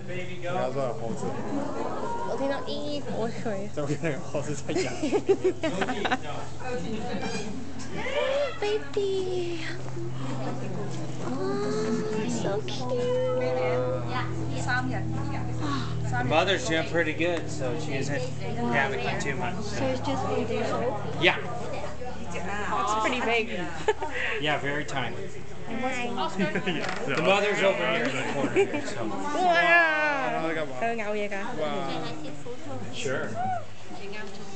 你要說猴子， 我聽到咦過去。 就跟那個猴子在講。 Baby， oh, so cute. The mother's doing pretty good, so she isn't panicking too much. So it's just 1 year old? Yeah. It's pretty big. Yeah, very tiny. Nice. The mother's over here in the corner here, so. 哇！佢咬嘢㗎。 哇 Sure.